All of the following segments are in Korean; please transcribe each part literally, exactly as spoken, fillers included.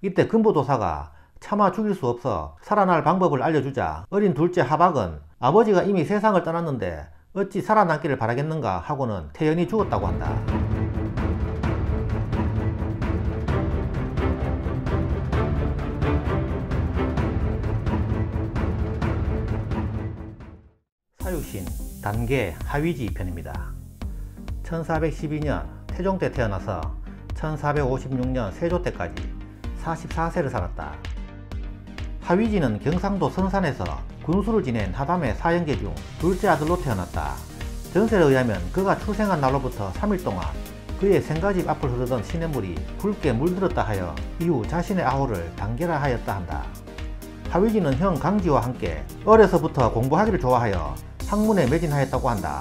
이때 금부도사가 차마 죽일 수 없어 살아날 방법을 알려주자 어린 둘째 하박은 아버지가 이미 세상을 떠났는데 어찌 살아남기를 바라겠는가 하고는 태연히 죽었다고 한다. 사육신 단계 하위지 편입니다. 천사백십이 년 태종 때 태어나서 천사백오십육 년 세조 때까지 사십사 세를 살았다. 하위지는 경상도 선산에서 군수를 지낸 하담의 사형제 중 둘째 아들로 태어났다. 전설에 의하면 그가 출생한 날로부터 삼 일 동안 그의 생가집 앞을 흐르던 시냇물이 붉게 물들었다 하여 이후 자신의 아우를 단계라 하였다 한다. 하위지는 형 강지와 함께 어려서부터 공부하기를 좋아하여 학문에 매진하였다고 한다.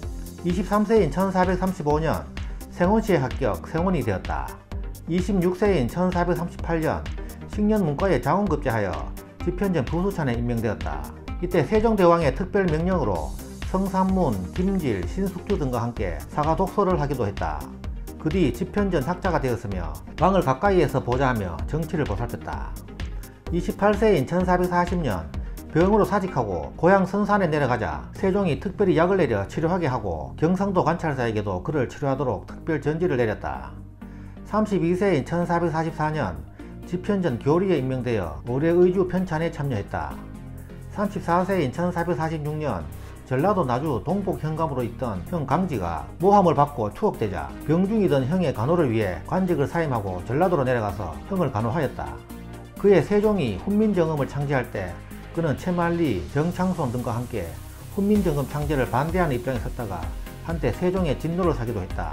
이십삼 세인 천사백삼십오 년 생원시에 합격 생원이 되었다. 이십육 세인 천사백삼십팔 년 식년문과에 자원급제하여 집현전 부수찬에 임명되었다. 이때 세종대왕의 특별명령으로 성삼문, 김질, 신숙주 등과 함께 사가독서를 하기도 했다. 그 뒤 집현전 학자가 되었으며 왕을 가까이에서 보좌하며 정치를 보살폈다. 이십팔 세인 천사백사십 년 병으로 사직하고 고향 선산에 내려가자 세종이 특별히 약을 내려 치료하게 하고 경상도 관찰사에게도 그를 치료하도록 특별 전지를 내렸다. 삼십이 세인 천사백사십사 년 집현전 교리에 임명되어 의뢰의주 편찬에 참여했다. 삼십사 세인 천사백사십육 년 전라도 나주 동복 현감으로 있던 형 강지가 모함을 받고 투옥되자 병중이던 형의 간호를 위해 관직을 사임하고 전라도로 내려가서 형을 간호하였다. 그의 세종이 훈민정음을 창제할 때 그는 채말리, 정창손 등과 함께 훈민정음 창제를 반대하는 입장에 섰다가 한때 세종의 진노를 사기도 했다.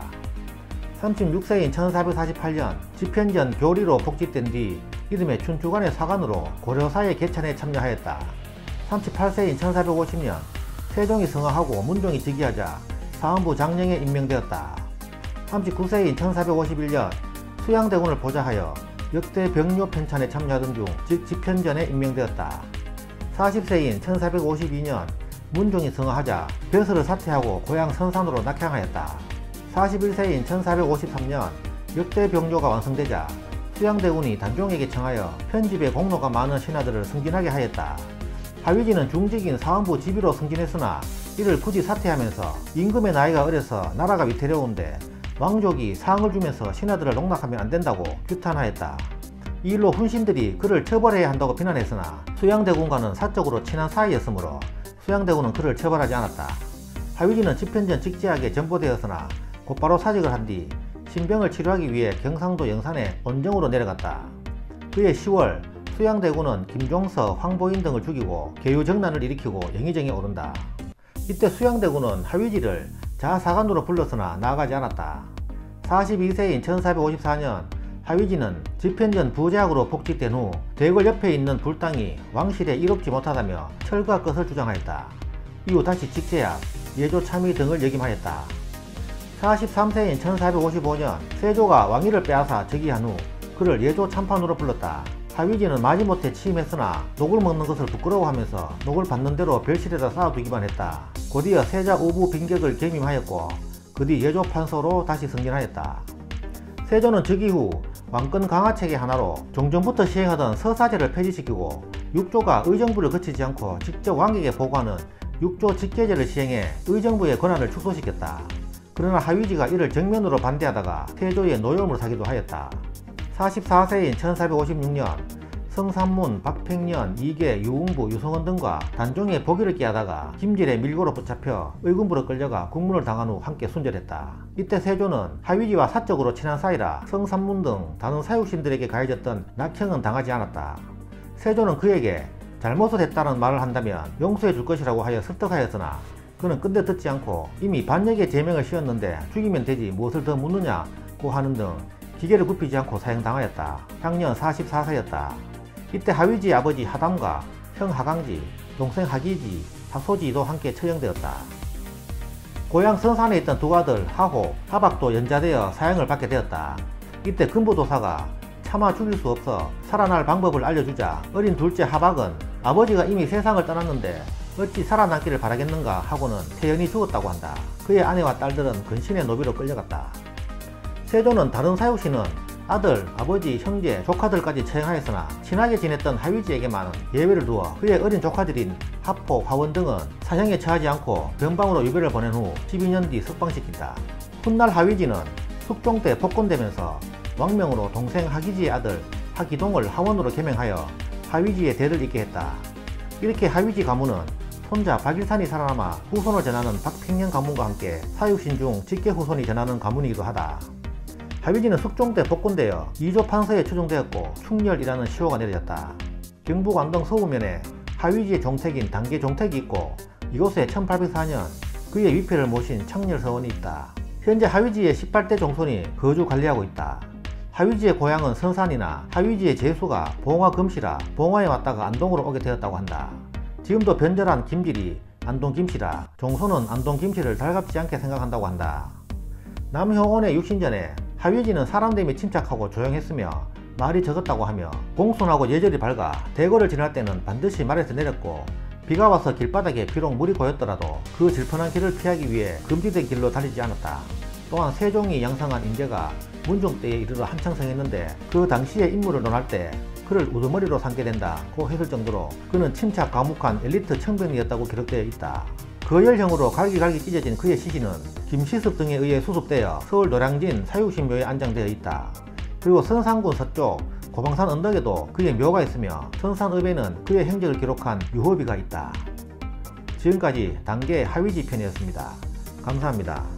삼십육 세인 천사백사십팔 년 집현전 교리로 복직된 뒤 이듬해 춘추관의 사관으로 고려사의 개찬에 참여하였다. 삼십팔 세인 천사백오십 년 세종이 성하하고 문종이 즉위하자 사헌부 장령에 임명되었다. 삼십구 세인 천사백오십일 년 수양대군을 보좌하여 역대 병료 편찬에 참여하던 중 즉 집현전에 임명되었다. 사십 세인 천사백오십이 년 문종이 성하하자 벼슬을 사퇴하고 고향 선산으로 낙향하였다. 사십일 세인 천사백오십삼 년 역대 병료가 완성되자 수양대군이 단종에게 청하여 편집에 공로가 많은 신하들을 승진하게 하였다. 하위지는 중직인 사헌부 지비로 승진했으나 이를 굳이 사퇴하면서 임금의 나이가 어려서 나라가 위태로운데 왕족이 상을 주면서 신하들을 농락하면 안된다고 규탄하였다. 이 일로 훈신들이 그를 처벌해야 한다고 비난했으나 수양대군과는 사적으로 친한 사이였으므로 수양대군은 그를 처벌하지 않았다. 하위지는 집현전 직제하게 전보되었으나 곧바로 사직을 한 뒤 신병을 치료하기 위해 경상도 영산에 원정으로 내려갔다. 그해 시월 수양대군은 김종서, 황보인 등을 죽이고 계유정난을 일으키고 영의정에 오른다. 이때 수양대군은 하위지를 자사관으로 불렀으나 나아가지 않았다. 사십이 세인 천사백오십사 년 하위지는 집현전 부제학으로 복직된 후 대궐 옆에 있는 불당이 왕실에 이롭지 못하다며 철거할 것을 주장하였다. 이후 다시 직제학, 예조참의 등을 역임하였다. 사십삼 세인 천사백오십오 년 세조가 왕위를 빼앗아 즉위한 후 그를 예조참판으로 불렀다. 하위지는 마지못해 취임했으나 녹을 먹는 것을 부끄러워하면서 녹을 받는 대로 별실에다 쌓아두기만 했다. 곧이어 세자 우부 빈격을 겸임하였고 그 뒤 예조판서로 다시 승진하였다. 세조는 즉위 후 왕권 강화체계 하나로 종전부터 시행하던 서사제를 폐지시키고 육조가 의정부를 거치지 않고 직접 왕에게 보고하는 육조 직계제를 시행해 의정부의 권한을 축소시켰다. 그러나 하위지가 이를 정면으로 반대하다가 세조의 노여움을 사기도 하였다. 사십사 세인 천사백오십육 년 성삼문, 박팽년, 이계, 유웅부, 유성원 등과 단종의 보기를 끼하다가 김질의 밀고로 붙잡혀 의군부로 끌려가 국문을 당한 후 함께 순절했다. 이때 세조는 하위지와 사적으로 친한 사이라 성삼문 등 다른 사육신들에게 가해졌던 낙형은 당하지 않았다. 세조는 그에게 잘못을 했다는 말을 한다면 용서해 줄 것이라고 하여 설득하였으나 그는 끈대 듣지 않고 이미 반역의 제명을 씌웠는데 죽이면 되지 무엇을 더 묻느냐고 하는 등 기계를 굽히지 않고 사형당하였다. 향년 사십사 세였다. 이때 하위지의 아버지 하담과 형 하강지, 동생 하기지, 하소지도 함께 처형되었다. 고향 선산에 있던 두 아들 하호, 하박도 연좌되어 사형을 받게 되었다. 이때 금부도사가 차마 죽일 수 없어 살아날 방법을 알려주자 어린 둘째 하박은 아버지가 이미 세상을 떠났는데 어찌 살아남기를 바라겠는가 하고는 태연히 죽었다고 한다. 그의 아내와 딸들은 근신의 노비로 끌려갔다. 세조는 다른 사육신은 아들, 아버지, 형제, 조카들까지 처형하였으나 친하게 지냈던 하위지에게만은 예외를 두어 그의 어린 조카들인 하포, 화원 등은 사형에 처하지 않고 변방으로 유배를 보낸 후 십이 년 뒤 석방시킨다. 훗날 하위지는 숙종 때 복권되면서 왕명으로 동생 하기지의 아들 하기동을 하원으로 개명하여 하위지의 대를 잇게 했다. 이렇게 하위지 가문은 손자 박일산이 살아남아 후손을 전하는 박팽년 가문과 함께 사육신 중 직계 후손이 전하는 가문이기도 하다. 하위지는 숙종 때 복권되어 이조 판서에 추종되었고 충렬이라는 시호가 내려졌다. 경북 안동 서구면에 하위지의 종택인 단계 종택이 있고 이곳에 천팔백사 년 그의 위패를 모신 창렬서원이 있다. 현재 하위지의 십팔 대 종손이 거주 관리하고 있다. 하위지의 고향은 선산이나 하위지의 제수가 봉화 금씨라 봉화에 왔다가 안동으로 오게 되었다고 한다. 지금도 변절한 김질이 안동 김씨라 종손은 안동 김씨를 달갑지 않게 생각한다고 한다. 남효원의 육신전에 하위지는 사람됨이 침착하고 조용했으며 말이 적었다고 하며 공손하고 예절이 밝아 대궐을 지날 때는 반드시 말에서 내렸고 비가 와서 길바닥에 비록 물이 고였더라도 그 질펀한 길을 피하기 위해 금지된 길로 달리지 않았다. 또한 세종이 양성한 인재가 문종 때에 이르러 한창 성했는데 그 당시의 인물을 논할 때 그를 우두머리로 삼게 된다고 했을 정도로 그는 침착 과묵한 엘리트 청병이었다고 기록되어 있다. 거열형으로 갈기갈기 찢어진 그의 시신은 김시습 등에 의해 수습되어 서울 노량진 사육신묘에 안장되어 있다. 그리고 선산군 서쪽 고방산 언덕에도 그의 묘가 있으며 선산읍에는 그의 행적을 기록한 유호비가 있다. 지금까지 단계 하위지 편이었습니다. 감사합니다.